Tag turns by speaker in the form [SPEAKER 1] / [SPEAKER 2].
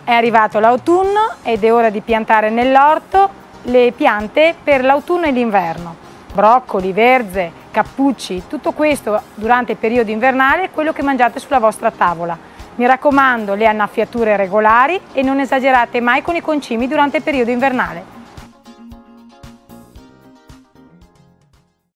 [SPEAKER 1] È arrivato l'autunno ed è ora di piantare nell'orto le piante per l'autunno e l'inverno. Broccoli, verze, cappucci, tutto questo durante il periodo invernale è quello che mangiate sulla vostra tavola. Mi raccomando, le annaffiature regolari e non esagerate mai con i concimi durante il periodo invernale.